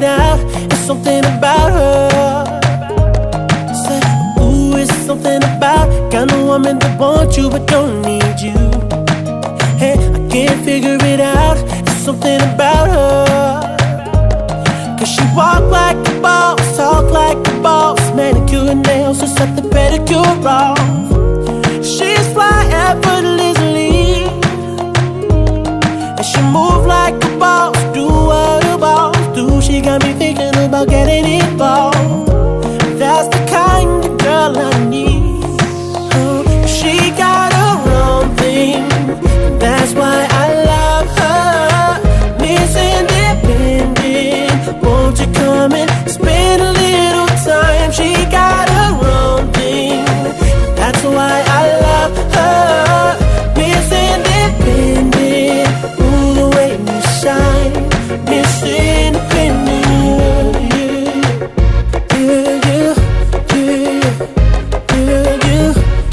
out. It's something about her. Say, ooh, it's something about kind of woman that wants you but don't need you. Hey, I can't figure it out. It's something about her. Cause she walk like a boss, talk like a boss, manicure and nails, just set the pedicure off. She's fly effortlessly, and she move like a boss, do what a boss do. She got me thinking about getting involved. That's the kind of girl I need. She got her own thing, that's why I love her. Miss Independent, won't you come and spend a little time? She got her own thing, that's why I love her. Miss Independent, ooh, the way you shine. Miss Independent, yeah, yeah, yeah, yeah, yeah,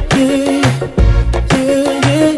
yeah,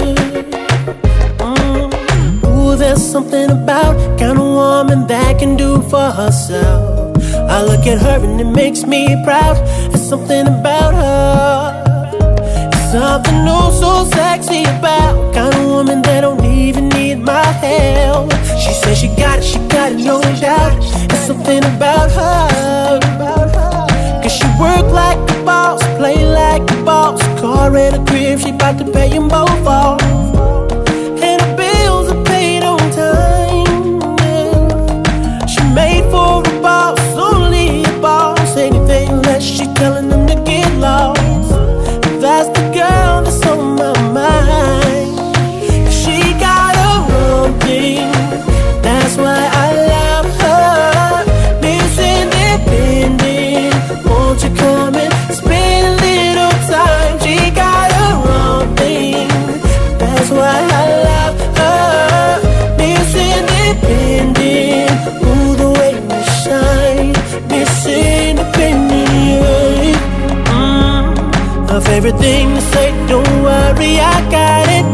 yeah. Ooh, there's something about kind of woman that can do for herself. I look at her and it makes me proud. There's something about her. It's something oh so sexy about kind of woman that don't even need my help. She says she got it, no doubt. It's something about her. Cause she work like a boss, play like a boss. Car and a crib, she bout to pay them both off. And her bills are paid on time, yeah. She made for a boss, only a boss. Anything less, she telling them to get lost. That's the girl that's on my mind. She got her own thing, that's why I love her. Miss Independent, won't you come and spend a little time? She got her own thing, that's why I love her. Miss Independent, ooh, the way you shine. Miss Independent, her favorite thing to say, don't worry, I got it.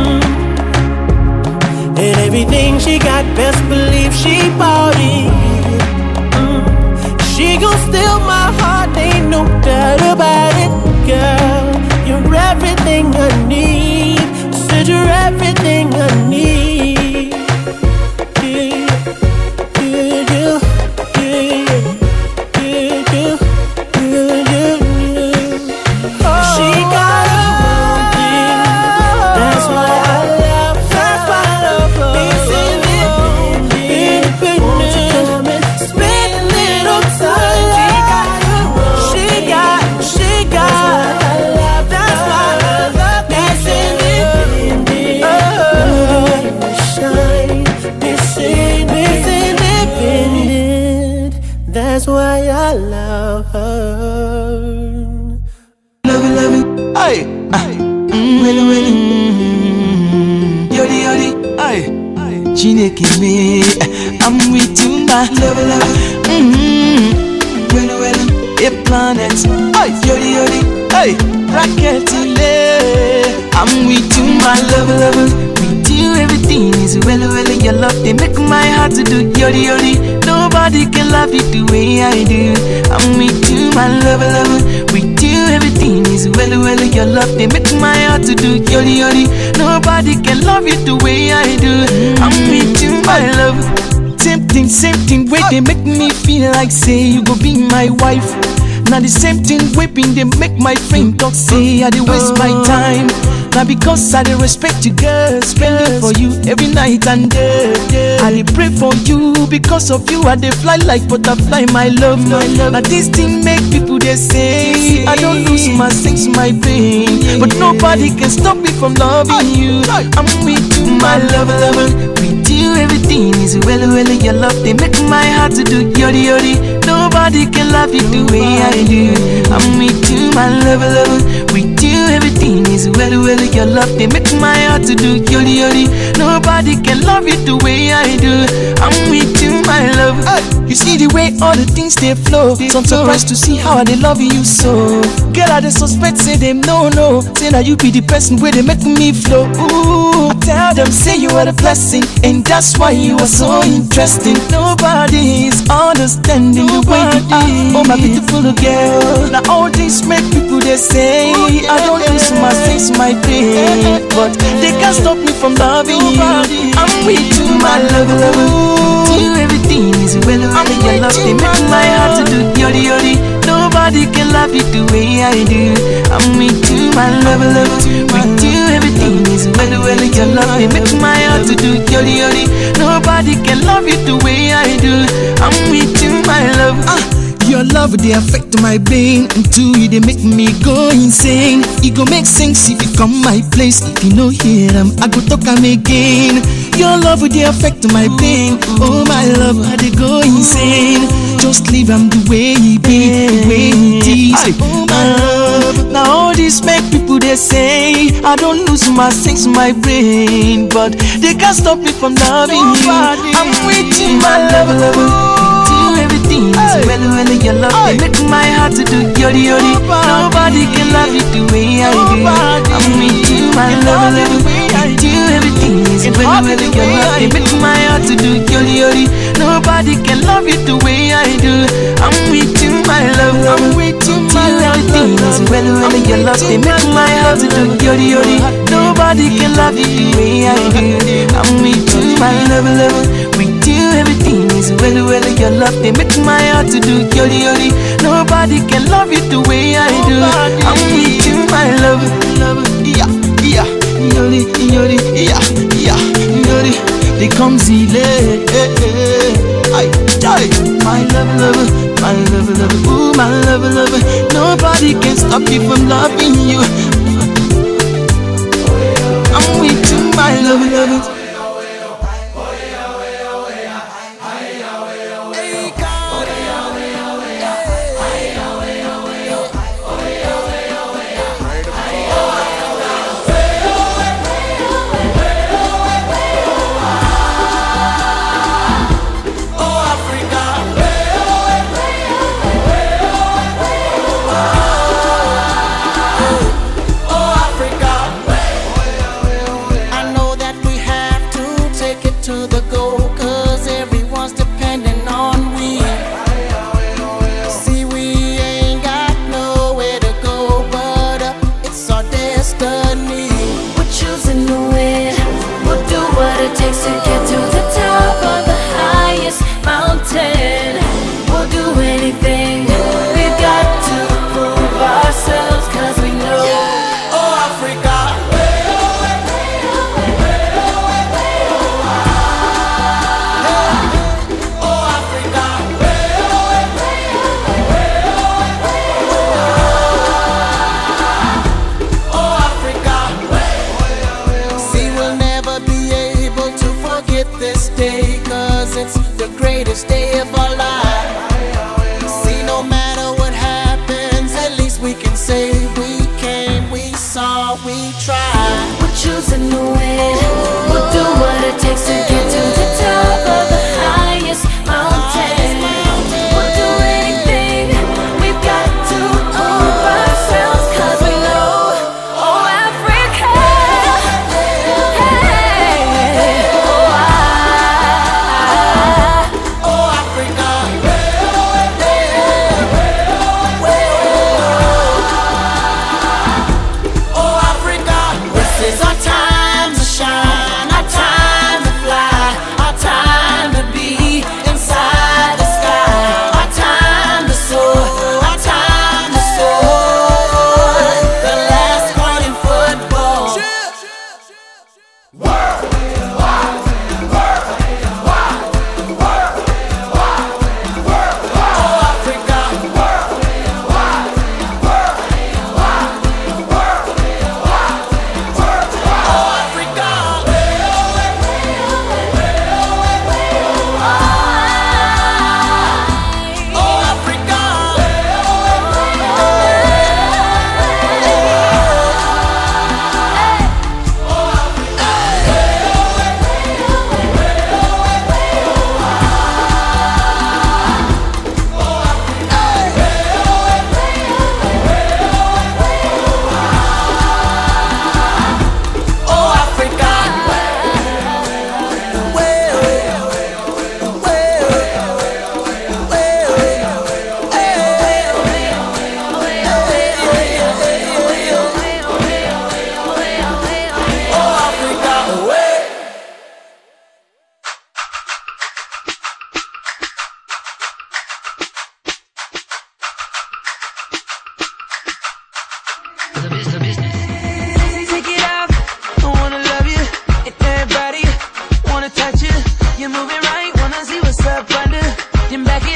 And everything she got, best believe she bought it. She gon' steal my heart, ain't no doubt about it. Girl, you're everything I need. Said you're everything I need. Yeah, yeah, yeah, yeah, yeah, yeah, yeah, yeah. She got her own thing, that's why I love her. That's why I love her. Miss Independent, won't you come and spend a little time? She got I love. That's why I love Miss Independent. Oh, shine, Miss Independent. That's why I love her. Love it, aye, well, yodi, aye, Chineke me, I'm with you, my love, well, a planet, aye, yodi, aye, rocket, I'm with you, my love, with you, everything is well, your love, they make my heart to do, yodi, nobody can love you the way I do, I'm with you, my love, with you, everything is well, your love, they make my heart to do, yodi, nobody can love you the way I do, I'm with you, my love, same thing, way they make me feel like, say, you go be my wife, now the same thing, whipping, they make my friend talk, say, I dey waste my time, now because I dey respect you, girl, spending for you every night and day, I dey pray for you, because of you, I dey fly like butterfly, my love, now this thing make people they say, I don't lose my sense, my pain, but nobody can stop me from loving you, I'm with you, my love, with you, everything is well, your love, they make my heart to do, yodi, nobody can love you the way I do, I'm with you, my love, with you, everything is well, your love, they make my heart to do, yodi, nobody can love you the way I do, I'm with you, my love, you see the way all the things they flow, so I'm surprised to see how they love you so, girl, I dey suspect, say them no, say now you be the person where they make me flow, ooh, I tell them, say you are a blessing, and that's why you are so interesting, nobody is all understanding the way you are. Oh my beautiful girl. Now all this make people they say I don't lose my sense, my pain, but they can't stop me from loving you. I'm with you, my love, love. With you everything is well. Your love they make my heart to do yori yori. Nobody can love you the way I do. I'm with you, my love, love. With you everything is well. Your love they make my heart to do yori yori. Nobody can love you the way I do. I'm with you, my love. Your love they affect my brain. Until you they make me go insane. It go make sense if you come my place. If you know hear them, I go talk am again. Your love they affect my brain. Oh my love, I they go insane. Just leave him the way he be, the way he is. Oh my love. Now all this make people they say I don't lose my sense, my brain, but they can't stop me from loving you. I'm with you, my love, love. Everything is well, your love they make my heart to do yori yori. Nobody can love you the way I do. I'm with you, my love, love. With you everything is well, your love they make my heart to do yori yori. Nobody can love you the way I do. I'm with you, my love. I'm with you, my love. Everything is well, your love they make my heart to do yori yori. Nobody can love you the way I do. I'm with you, my love, love. With you everything is well, your love they make my heart to do yori yori. Nobody can love you the way I do. I'm with you, my love, love. Yeah, yeah, yori yori, yeah, yeah, yori. They come zile, ay, ay. My love, love, my love, love. Ooh, my love, love. Nobody can stop me from loving you. I'm with you, my love, love. I know that we have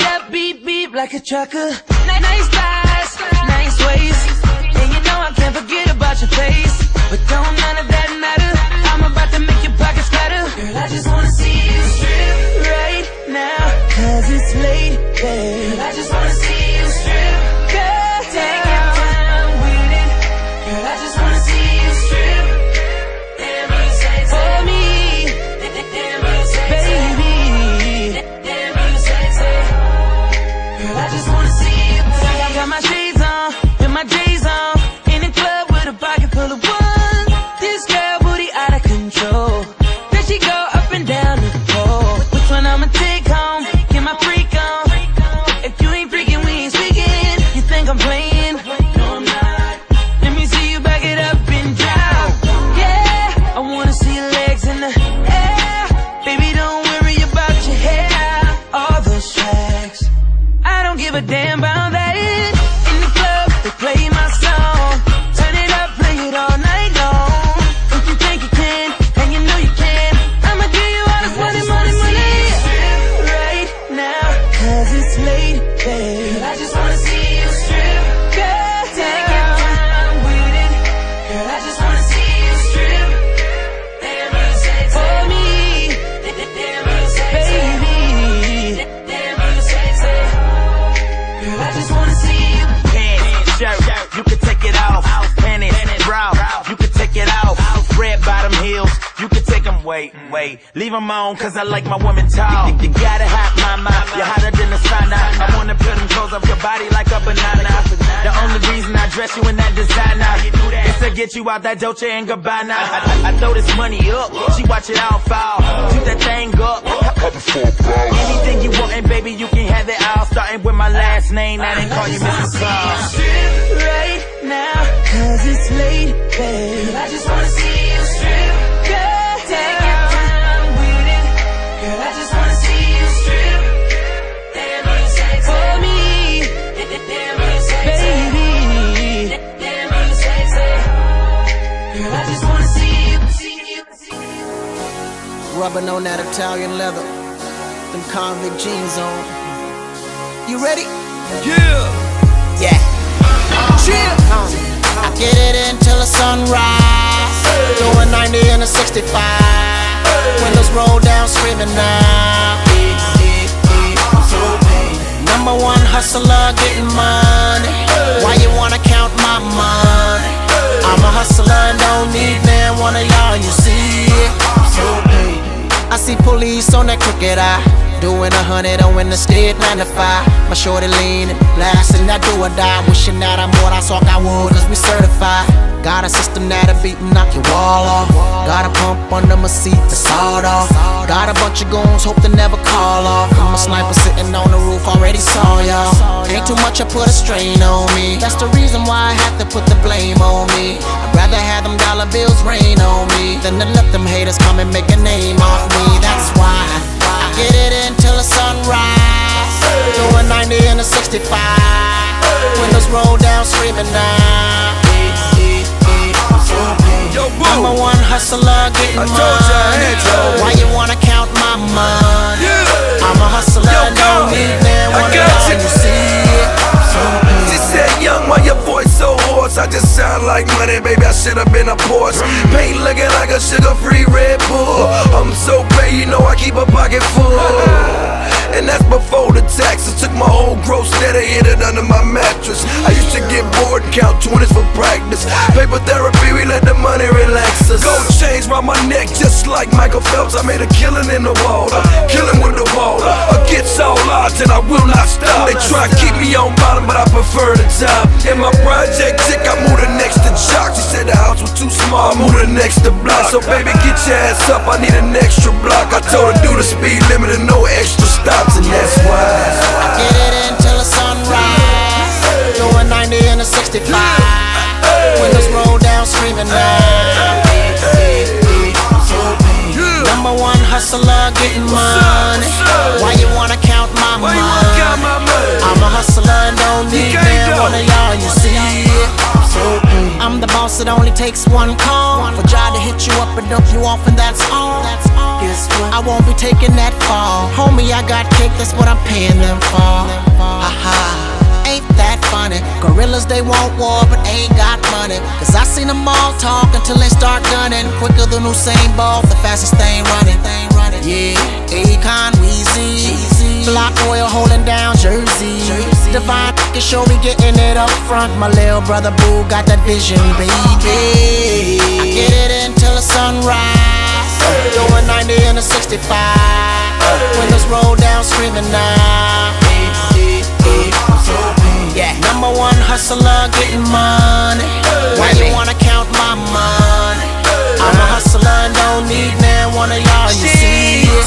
up, beep, beep, like a trucker. Nice thighs, nice waist. And you know I can't forget about your face. But don't none of that matter. I'm about to make your pockets fatter. Girl, I just wanna see you strip right now, 'cause it's late, babe. Girl, I just wanna see you strip. Girl, take your time with it. Girl, I just wanna see you strip. Damn, you sexy. For me. Damn, you sexy. Baby. Damn, you sexy. Girl, I just wanna see you. I got my shades on, with my J's on, in the club with a pocket full of ones. This girl booty out of control. Then she go up and down the pole. Which one I'ma take home? Get my freak on. If you ain't freaking, we ain't speaking. You think I'm playing? No, I'm not. Let me see you back it up and down. Yeah, I wanna see your legs in the air. Baby, don't worry about your hair. All those tracks, I don't give a damn about that. In the club, they play my song. Turn it up, play it all night long. If you think you can, and you know you can, I'ma give you all this money, money, money. Right now, 'cause it's late, babe. I just wanna see you strip. Girl, take your time with it. Girl, I just wanna see you strip. Damn, you sexy. For me. Damn, you sexy. Baby. Damn, you sexy. Girl, I just wanna see you. Pants, shirt, you can take it off. Panties, bra, you can take it off. Red bottom heels, you can take them. Wait, leave them on, 'cause I like my women tall. You got it hot, mama, you're hotter than the sauna. I wanna put them clothes up your body like a banana. The only reason I dress you in that designer is to get you out that Dolce & Gabbana. I throw this money up, she watch it all fall. Shoot that thing up. Anything you want, and baby, you can have it all. Starting with my last name, I didn't call you Mr. Claus. Right now, 'cause it's late, babe. I just wanna see you strip. Girl, take your time with it. Girl, I just wanna see you strip. Damn, you sexy. For me. Damn, you sexy. Baby. Damn, you sexy. Girl, I just wanna see you. Rubbing on that Italian leather, them convict jeans on. You ready? Yeah. Yeah. Chill. I get it until the sunrise. Doing 90 in a 65. Windows roll down, screaming now. Number one hustler, getting money. Why you wanna count my money? I'm a hustler and don't need man one of y'all, you see it. I see police on that crooked eye, doing 100 on in the state 9 to 5. My shorty leaning, blasting that do or die, wishing that I'm what I saw I would, 'cause we certified. Got a system that'll beat and knock your wall off. Got a pump under my seat to sawed off. Got a bunch of goons, hope to never call off. I'm a sniper sitting on the roof, already saw y'all. Ain't too much, I put a strain on me. That's the reason why I have to put the blame on me. I'd rather have them dollar bills rain on me than to let them haters come and make a name off me. That's why I get it until the sunrise. Doing 90 in a 65. Windows roll down, screaming down. Number one hustler, getting money. Why you wanna count my money? I'm a hustler, don't need man one of y'all, you see it. She said, young, why your voice so hoarse? I just sound like money, baby, I should've been a Porsche. Paint looking like a sugar-free Red Bull. I'm so paid, you know I keep a pocket full. And that's before the taxes. Took my whole gross net and hid it under my mattress. I used to get bored and count 20s for practice. Paper therapy, we let the money relax us. Gold chains round my neck just like Michael Phelps. I made a killing in the water, killing with the water. Against all odds and I will not stop. They try to keep me on bottom, but I prefer the top. In my project tick, I moved the next to Jock. She said the house was too small, I moved the next to block. So baby, get your ass up, I need an extra block. I told her do the speed limit and no extra stops, and that's why I get it until the sunrise. Doing 90 in a 65. Windows roll down, screaming now. Number one hustler, getting money. Why you wanna count my money? I'm a hustler and don't need man one of y'all, you see it. I'm the boss boss, it only takes one call for Jah to hit you up and dump you off, and that's all. Guess what? I won't be taking that fall. Homie, I got cake, that's what I'm paying them for. Haha. Ain't that funny? Gorillas, they want war, but ain't got money. Cause I seen them all talk until they start gunning. Quicker than Usain Bolt, the fastest thing running. Yeah, Akon, Weezy, Block Oil holding down Jersey. Divine can show me getting it up front. My little brother Boo got that vision, baby. I get it until the sunrise. Going 90 in a 65. Windows roll down screaming now. Yeah, number one hustler getting money. Why you wanna count my money? I'm a hustler and don't need man one of y'all, you see it.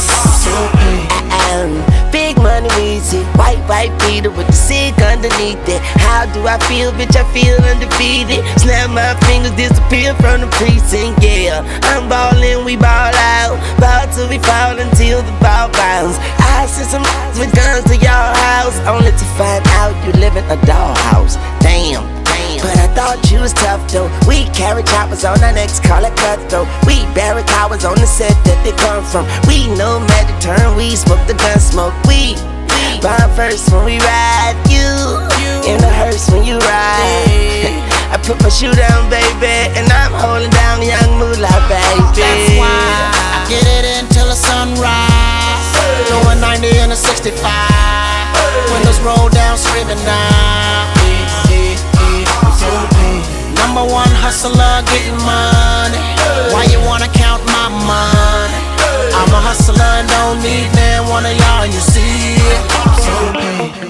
Big money easy, white beater with the sick underneath it. How do I feel, bitch? I feel undefeated. Snap my fingers, disappear from the precinct, yeah. I'm ballin', we ball out. Ball till we fall until the ball bounce. I send some with guns to your house, only to find out you live in a dollhouse. Damn. But I thought you was tough though. We carry choppers on our necks, call it cutthroat. We bury towers on the set that they come from. We know magic turn, we smoke the gun smoke. We bomb first when we ride. You in the hearse when you ride. I put my shoe down, baby, and I'm holding down young moolah, baby. That's why I get it until the sunrise. Going 90 in a 65. Windows roll down, screaming now. Number one hustler getting money. Why you wanna count my money? I'm a hustler and don't need man one of y'all, you see it.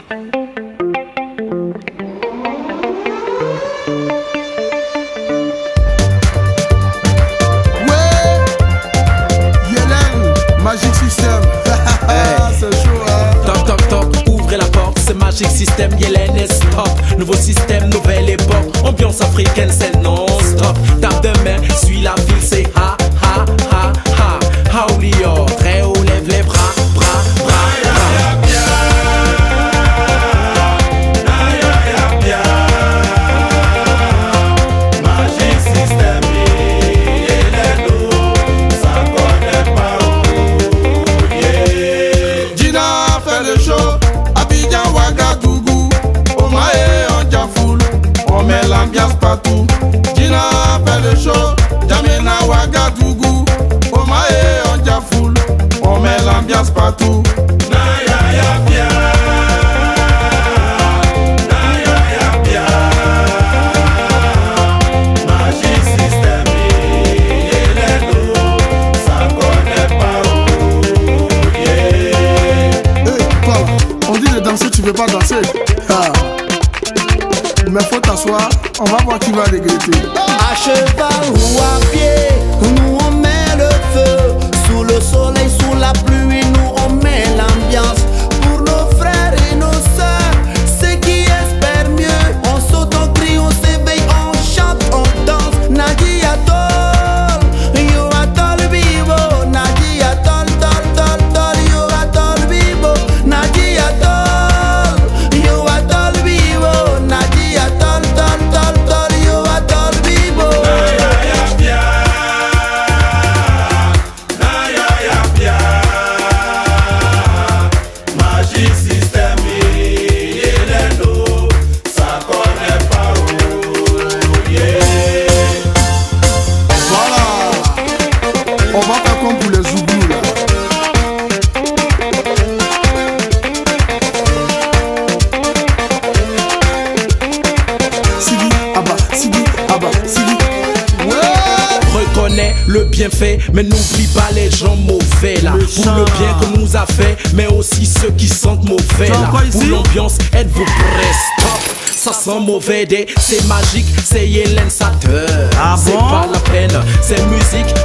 Magic System. C'est chaud, hein? Toc toc toc, ouvrez la porte, c'est Magic System, Yellen et stop. Nouveau système, nouvelle époque, ambiance africaine, c'est non-stop. Tape de main, suis la ville, c'est ha ha ha ha. Haoulior, très haut, lève les bras, bras, bras, bras. L'ambiance partout, Gina fait le show, Jamena Ouagadougou, Omae on Jafoul, on met l'ambiance partout. Naya bien, Magic System, et les loups, ça connaît pas où, yeah. Hey, toi, on dit de danser, tu veux pas danser? Ah. Mais faut t'asseoir, on va voir qui va regretter. À cheval ou à pied, nous on met le feu. Sous le soleil, sous la pluie, nous on met l'ambiance. Pour nos frères et nos sœurs, ceux qui espèrent mieux. On saute, on crie, on s'éveille, on chante, on danse. Nadia Tol, you are tol vivo. Nadia Tol, tol, tol, tol, you are tol vivo. Nadia Tol, you are tol vivo. Nadia Tol, tol, tol, tol, you are tol vivo. Magic System, et les loups, ça connaît pas où, yeah. Voilà, on va faire comme pour les Zoubous là. Sidi, Abba, Sidi, Abba, Sidi. Reconnais le bienfait, mais n'oublie pas les gens mauvais là. Pour le bien qu'on nous a fait, mais aussi ceux qui sentent mauvais là. Pour l'ambiance, êtes-vous prêts? Stop! Ça sent mauvais, c'est magique, c'est Yellen Sateur. Ah c'est bon? pas la peine, c'est musique,